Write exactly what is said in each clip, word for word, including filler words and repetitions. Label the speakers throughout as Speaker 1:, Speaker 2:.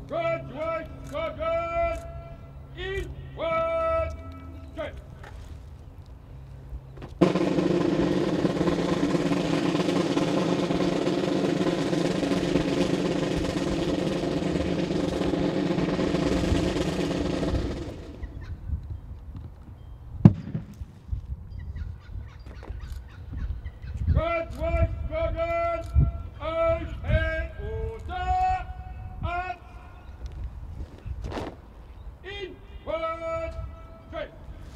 Speaker 1: Graduate Sergeant, eastward, check. Graduate Sergeant, okay, order, at inward, straight.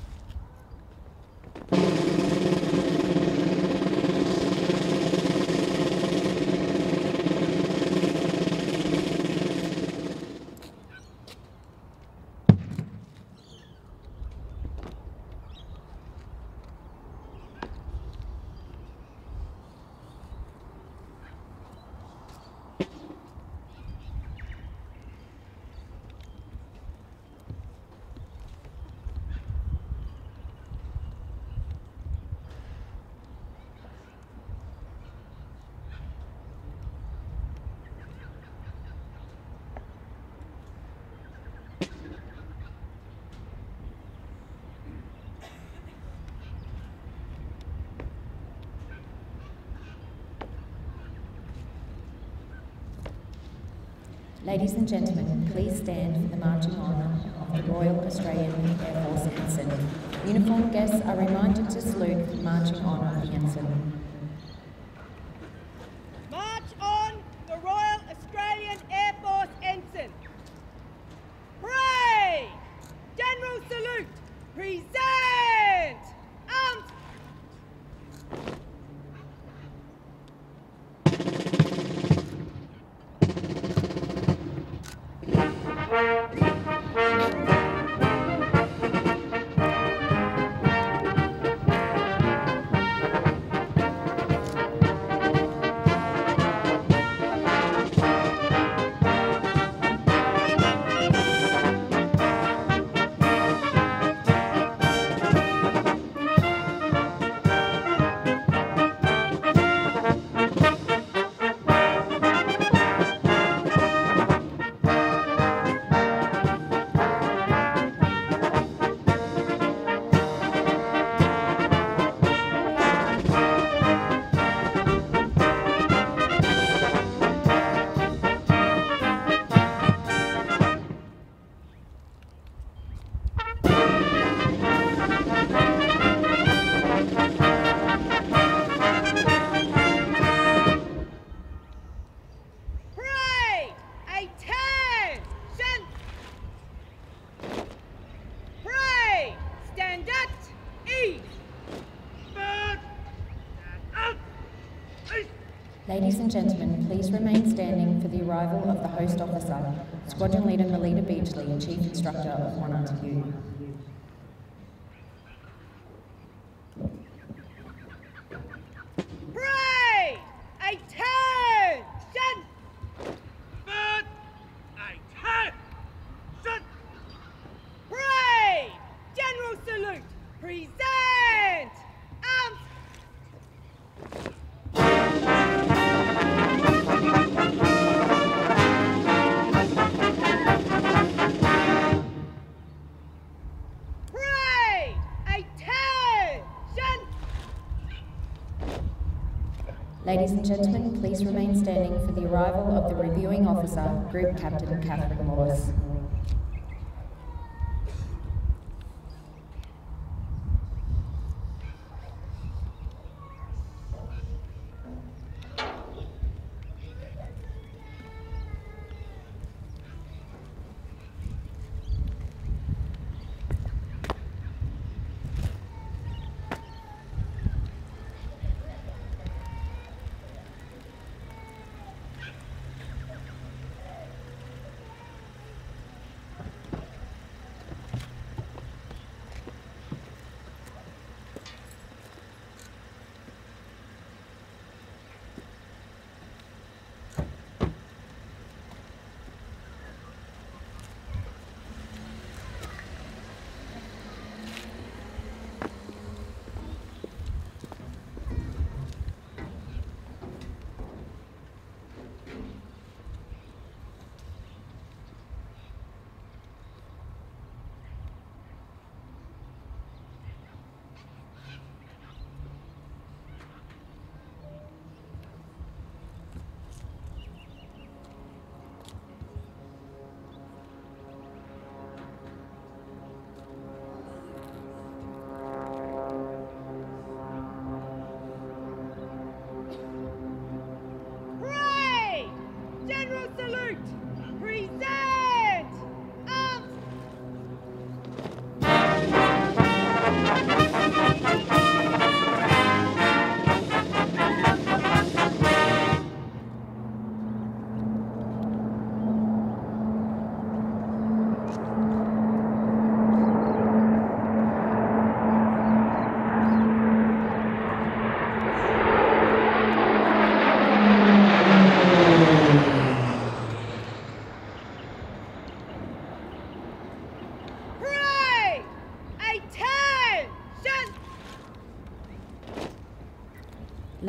Speaker 2: Ladies and gentlemen, please stand for the marching on of the Royal Australian Air Force ensign. Uniformed guests are reminded to salute the marching on of the ensign.
Speaker 3: March on the Royal Australian Air Force ensign. Pray! General salute! Present! Arms!
Speaker 2: Ladies and gentlemen, please remain standing for the arrival of the host officer, Squadron Leader Melita Beachley, Chief Instructor of one R T U.
Speaker 3: Pray! Attention!
Speaker 1: But attention!
Speaker 3: Pray! General salute! Present! Arms! Pray! Attention!
Speaker 2: Ladies and gentlemen, please remain standing for the arrival of the reviewing officer, Group Captain Catherine Wallace.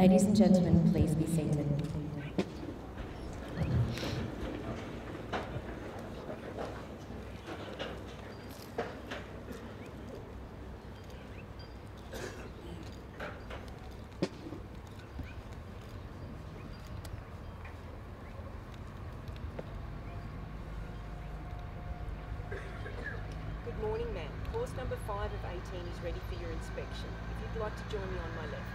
Speaker 2: Ladies and gentlemen, please be seated.
Speaker 4: Good morning, ma'am. Course number five of eighteen is ready for your inspection. If you'd like to join me on my left.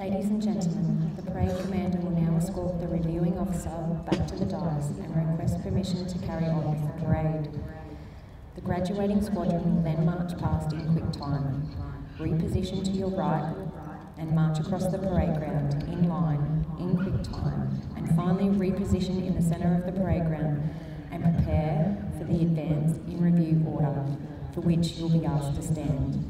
Speaker 2: Ladies and gentlemen, the parade commander will now escort the reviewing officer back to the dais and request permission to carry on with the parade. The graduating squadron will then march past in quick time, reposition to your right and march across the parade ground in line, in quick time, and finally reposition in the centre of the parade ground and prepare for the advance in review order, for which you'll be asked to stand.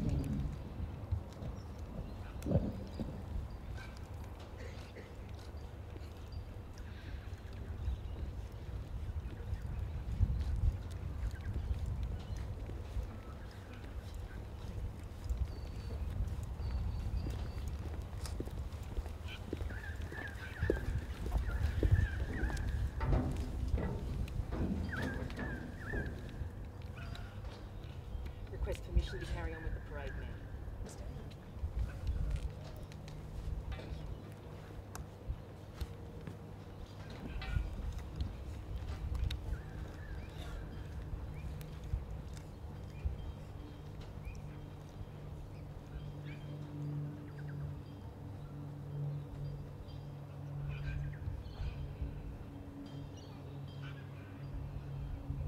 Speaker 4: Request permission to carry on with the parade, ma'am.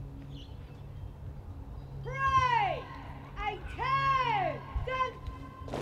Speaker 3: Parade! Attention!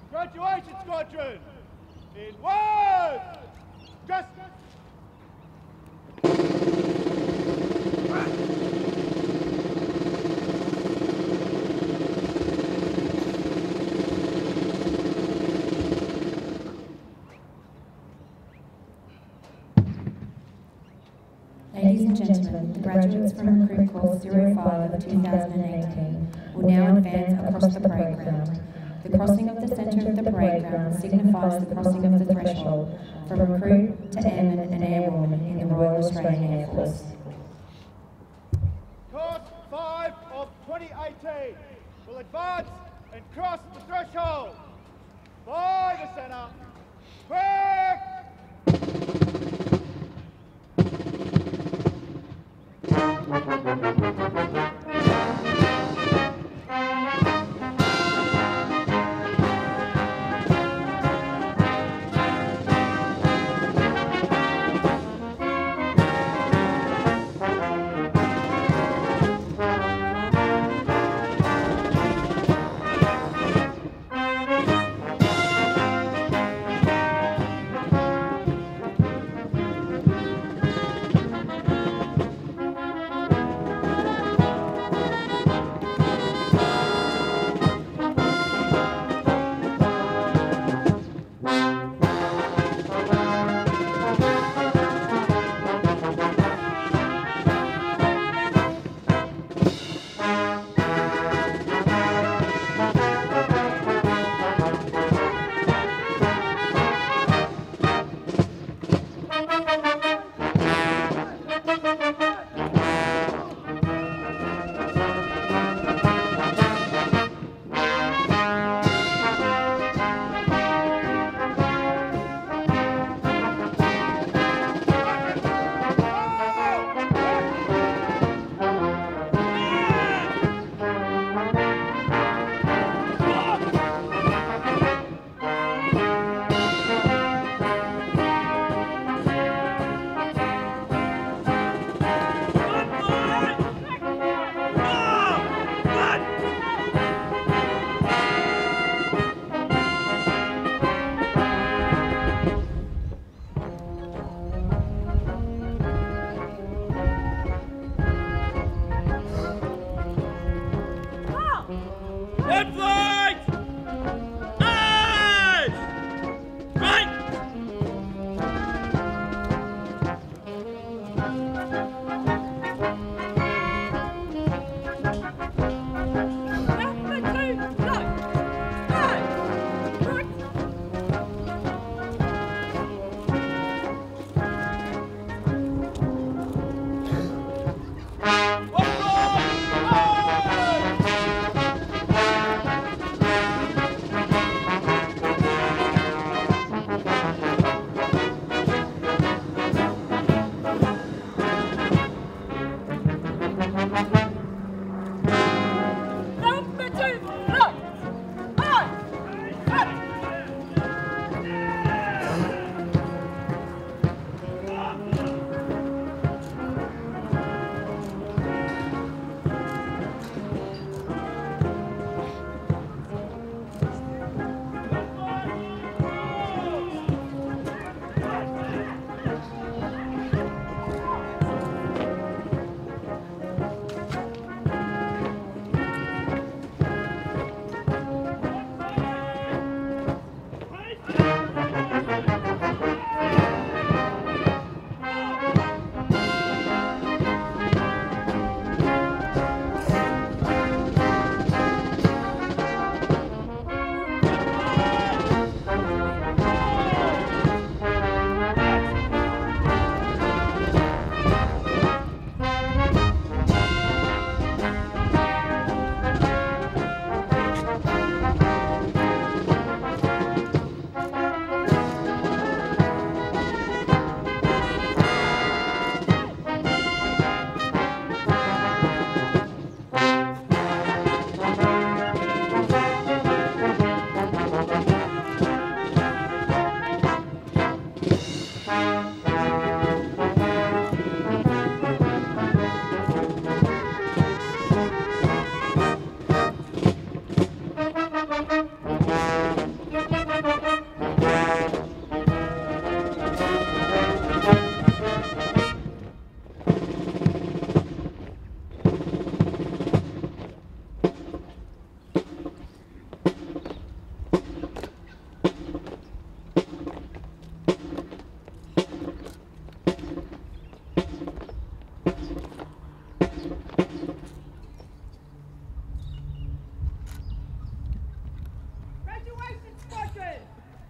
Speaker 1: Graduation Squadron, inward! Dress!
Speaker 2: Ladies and gentlemen, the graduates from Recruit Course zero five of two thousand eighteen will now advance across the parade ground. The crossing of the centre of the parade ground signifies the crossing of the threshold from recruit to airman and airwoman in the Royal Australian Air Force.
Speaker 1: Course five of twenty eighteen will advance and cross the threshold. By the centre. Quick!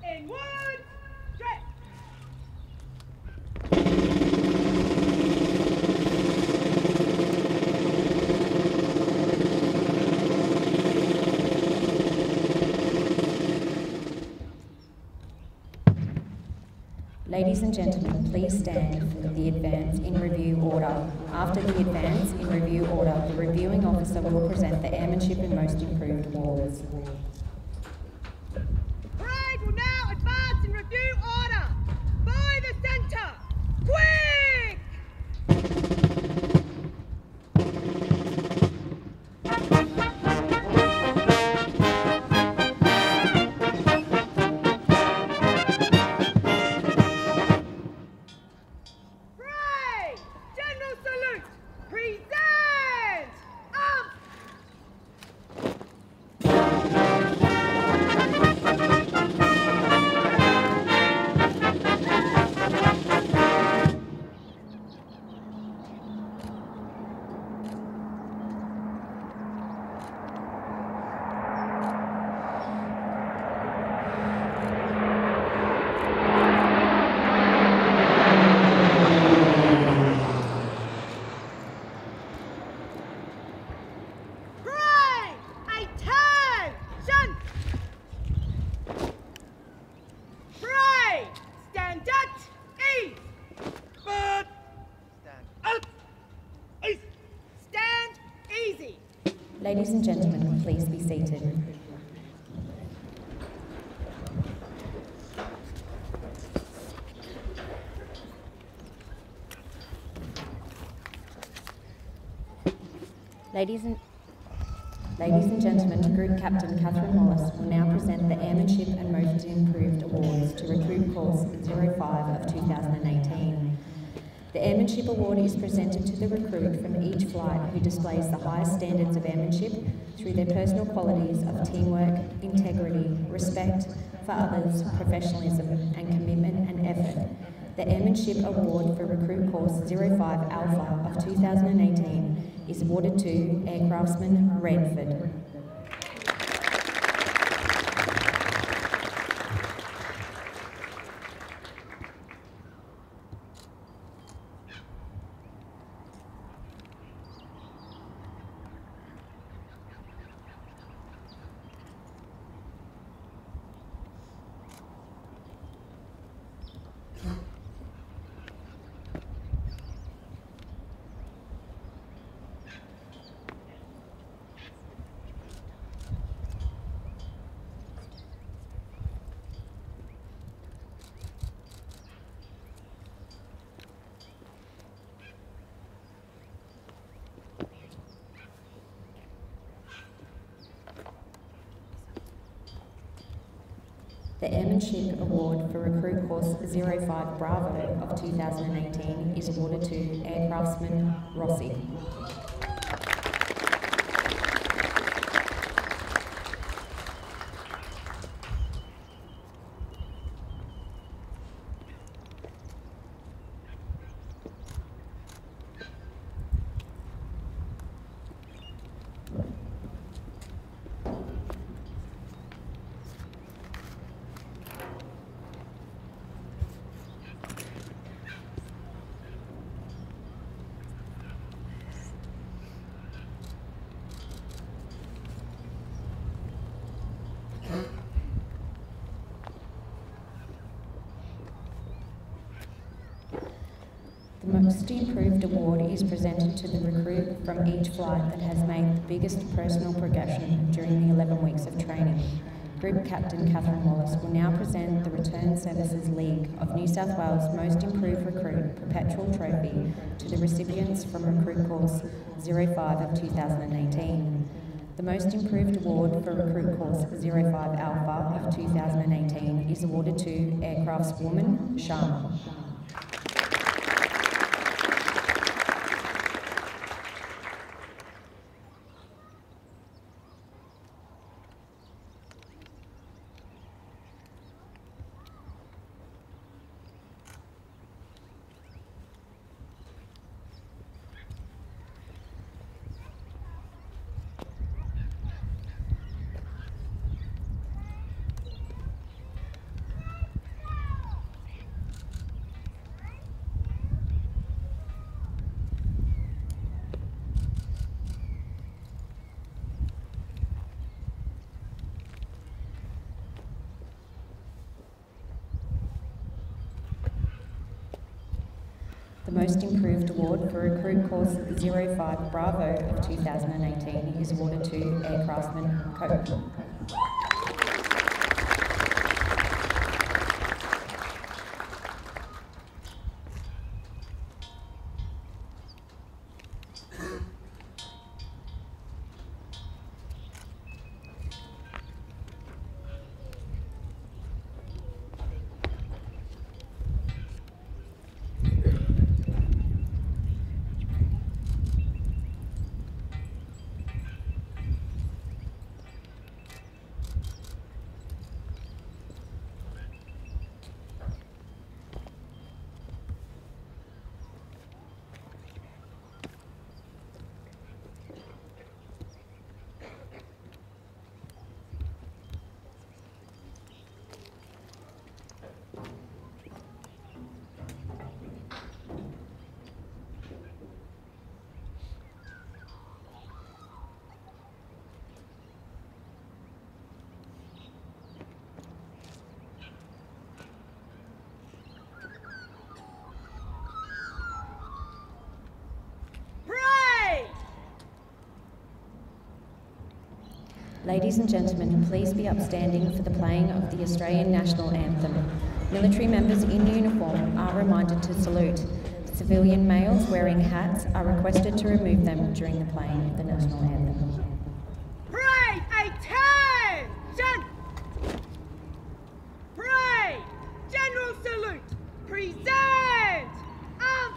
Speaker 3: Inward, stretch.
Speaker 2: Ladies and gentlemen, please stand for the advance in review order. After the advance in review order, the reviewing officer will present the Airmanship and Most Improved Awards.
Speaker 3: Parade will now advance in review order. By the centre. Quick! Parade! General salute! Present! Up! Parade! Attention! Parade! Stand at ease! But stand at ease! Stand easy!
Speaker 2: Ladies and gentlemen, please be seated. Ladies and Ladies and gentlemen, Group Captain Catherine Wallace will now present the Airmanship and Most Improved Awards to Recruit Course zero five of two thousand eighteen. The Airmanship Award is presented to the recruit from each flight who displays the highest standards of airmanship through their personal qualities of teamwork, integrity, respect for others, professionalism and commitment and effort. The Airmanship Award for Recruit Course zero five Alpha of two thousand eighteen is awarded to Aircraftsman Redford. The Airmanship Award for Recruit Course zero five Bravo of two thousand eighteen is awarded to Aircraftsman Rossi. The Most Improved Award is presented to the recruit from each flight that has made the biggest personal progression during the eleven weeks of training. Group Captain Catherine Wallace will now present the Return Services League of New South Wales Most Improved Recruit Perpetual Trophy to the recipients from Recruit Course zero five of two thousand eighteen. The Most Improved Award for Recruit Course zero five Alpha of two thousand eighteen is awarded to Aircraftswoman Sharma. The Most Improved Award for Recruit Course zero five Bravo of two thousand eighteen is awarded to Aircraftsman Cope. Ladies and gentlemen, please be upstanding for the playing of the Australian National Anthem. Military members in uniform are reminded to salute. Civilian males wearing hats are requested to remove them during the playing of the National Anthem.
Speaker 3: Parade attention! Parade! General salute! Present! Arms!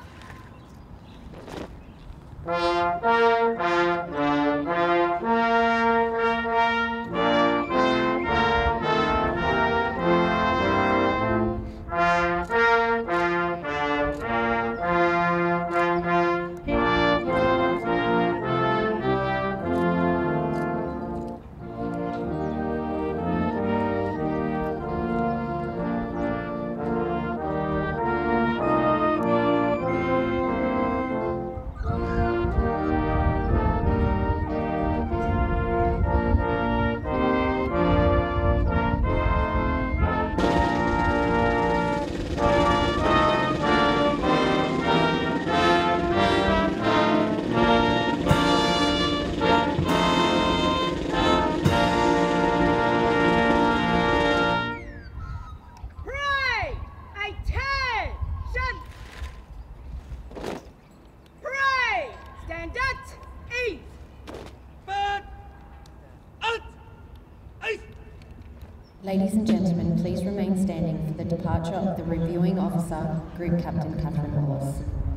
Speaker 2: Ladies and gentlemen, please remain standing for the departure of the reviewing officer, Group Captain Catherine Wallace.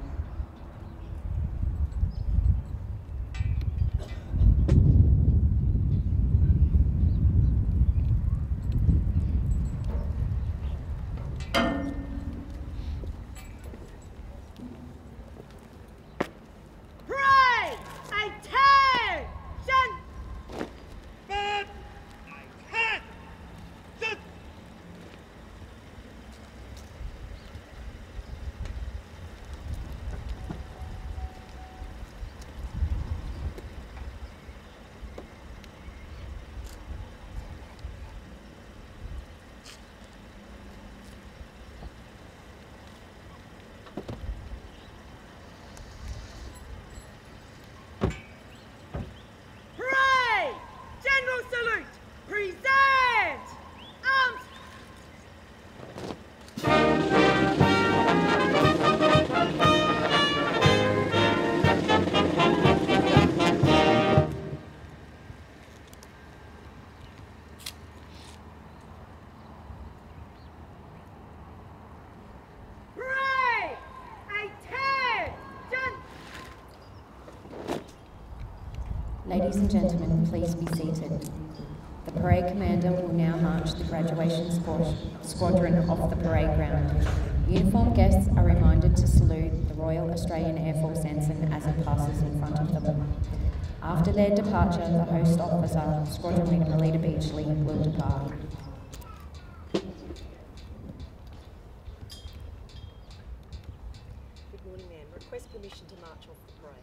Speaker 2: Ladies and gentlemen, please be seated. The parade commander will now march the graduation squadron off the parade ground. Uniformed guests are reminded to salute the Royal Australian Air Force ensign as it passes in front of them. After their departure, the host officer, Squadron Leader Melita Beachley, will depart.
Speaker 4: Good morning, ma'am. Request permission to march off the parade.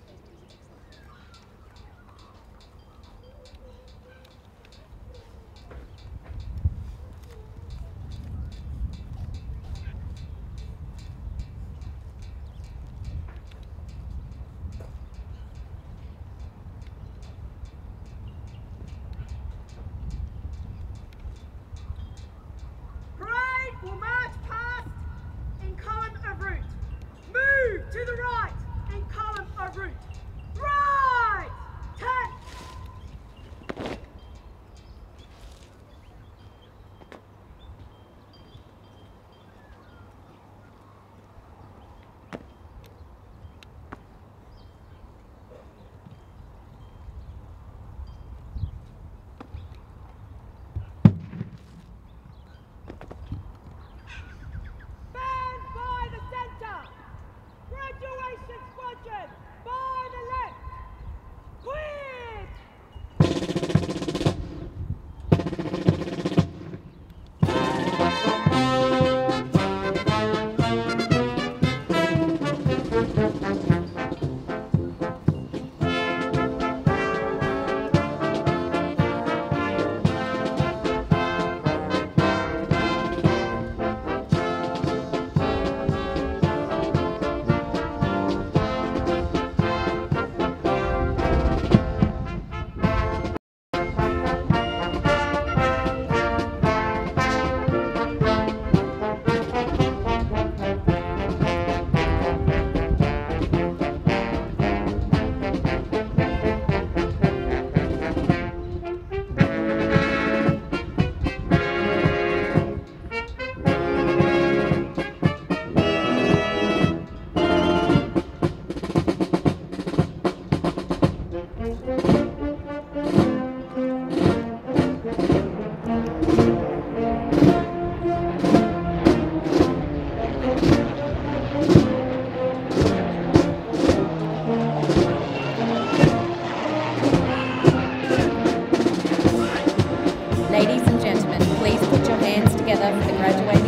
Speaker 2: together for the graduating